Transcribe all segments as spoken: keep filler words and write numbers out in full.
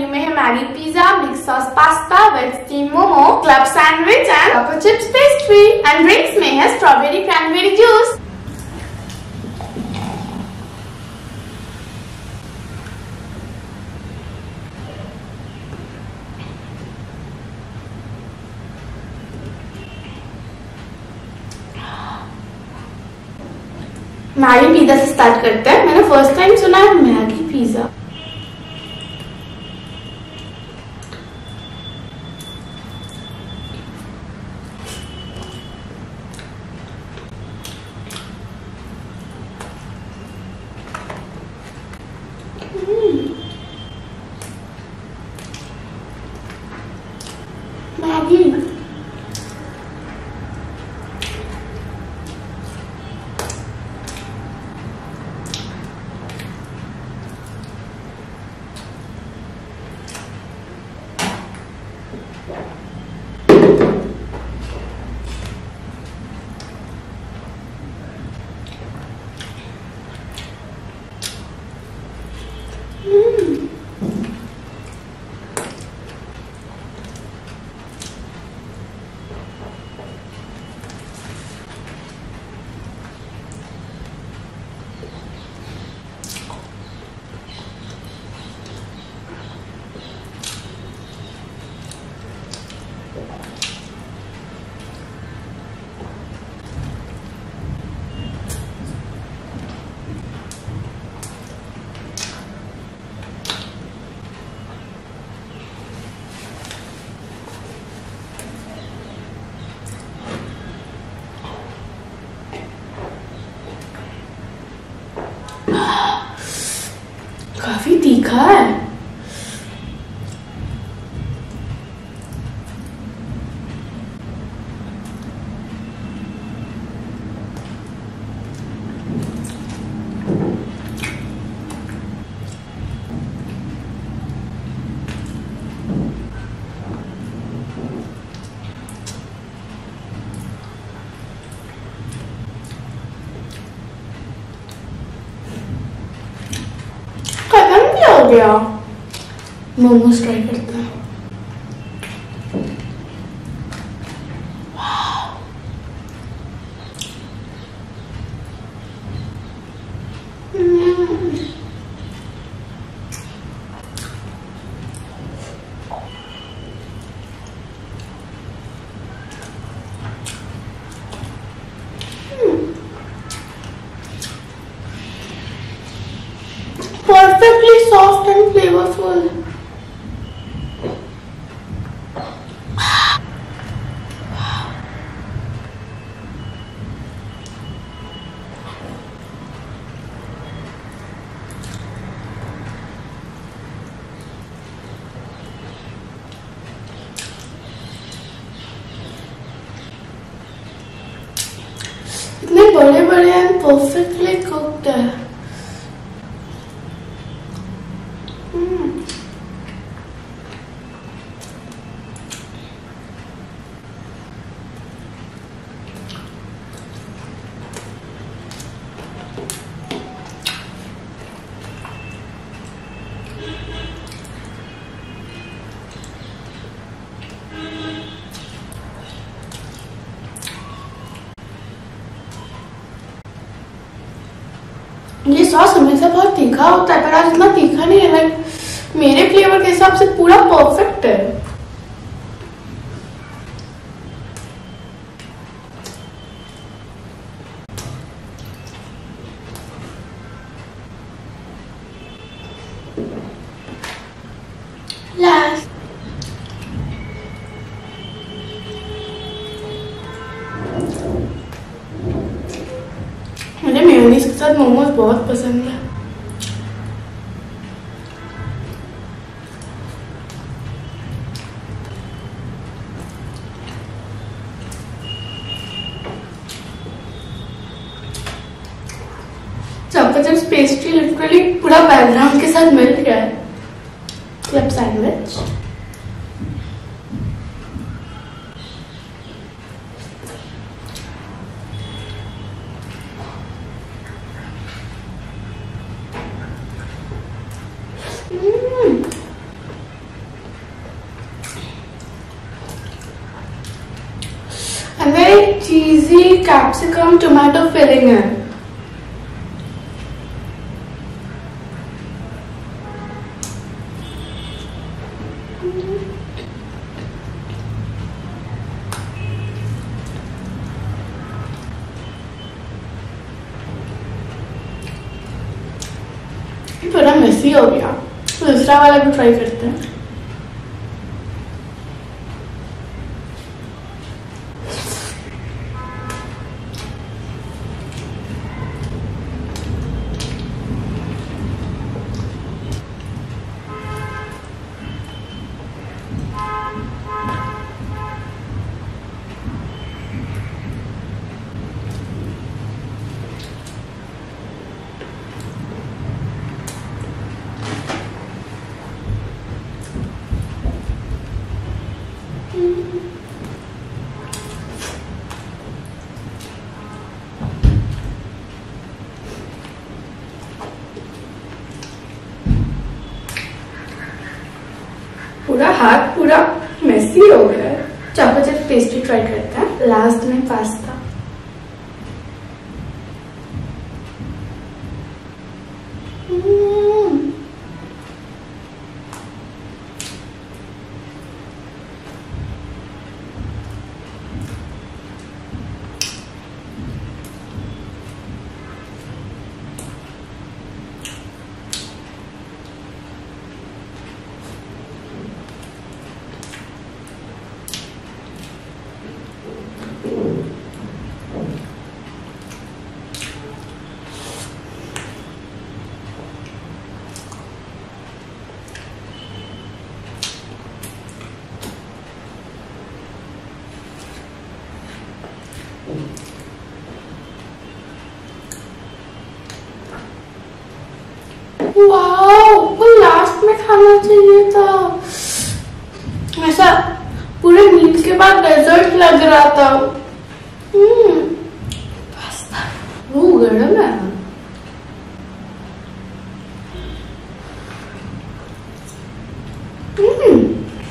Menu में है Maggi pizza, mix sauce pasta, veg steam momo, club sandwich and choco chips pastry. And drinks में है strawberry cranberry juice. Maggi pizza से start करते हैं। मैंने फर्स्ट टाइम सुना है मैगी पिज्जा। मैगी काफी तीखा है। हो गया। मोमोज ट्राई करते हैं। Perfectly soft and flavorful. इतने बड़े बड़े एंड परफेक्टली कुक्ड है। ये सॉस हमेशा बहुत तीखा होता है, पर आज इतना तीखा नहीं है। लाइक मेरे फ्लेवर के हिसाब से पूरा परफेक्ट है। लास्ट मुझे मेयोनीज के साथ मोमोज बहुत पसंद है। चोको चिप्स पेस्ट्री लिटरली पूरा बैकग्राउंड के साथ मिल गया है। Club sandwich, cheesy capsicum tomato filling है। थोड़ा मेसी हो गया, दूसरा वाला भी ट्राई करते हैं। पूरा हाथ पूरा मेसी हो गया है। चॉको चिप्स पेस्ट्री ट्राई करते हैं। लास्ट में पास्ता। वाओ, वो लास्ट में खाना चाहिए था। ऐसा पूरे मील के बाद डेजर्ट लग रहा था। हम्म, पास्ता वो गर्म है। हम्म,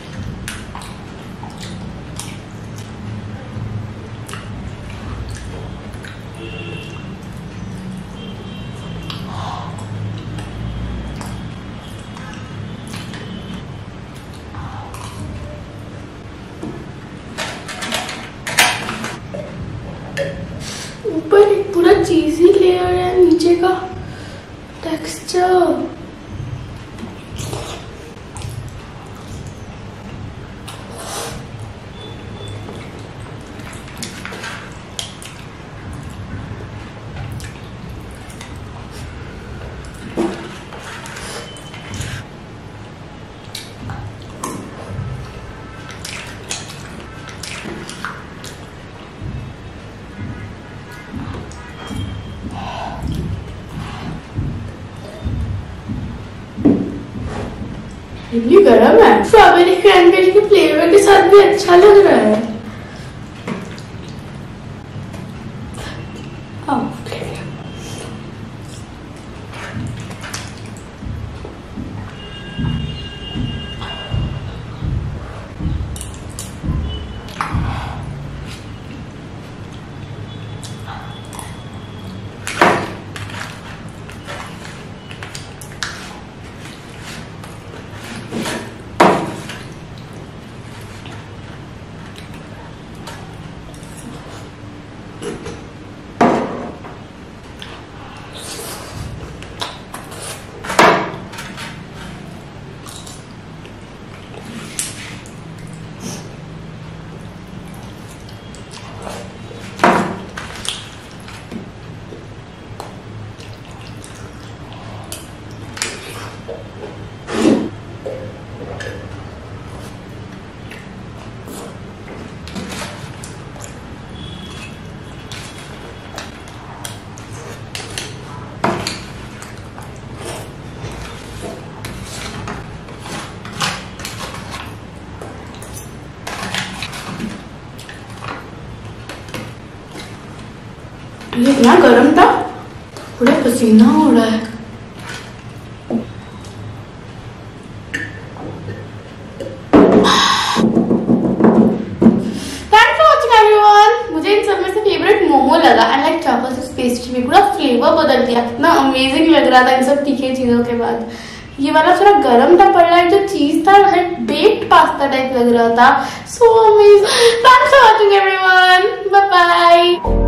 ऊपर एक पूरा चीजी लेयर है, नीचे का टेक्सचर। इतनी गर्म है। स्ट्रॉबेरी क्रैनबेरी के फ्लेवर के साथ भी अच्छा लग रहा है। हाँ, ये इतना गर्म था, पूरा पसीना हो रहा है। Thanks for watching everyone. मुझे इन सब में से लगा एंड लाइक चोको पेस्ट्री भी पूरा फ्लेवर बदल दिया, इतना अमेजिंग लग रहा था इन सब तीखे चीजों के बाद। ये वाला थोड़ा गर्म था, पर लाइक जो चीज था लाइक बेक्ड पास्ता टाइप लग रहा था। So amazing. Thanks for watching everyone, bye bye.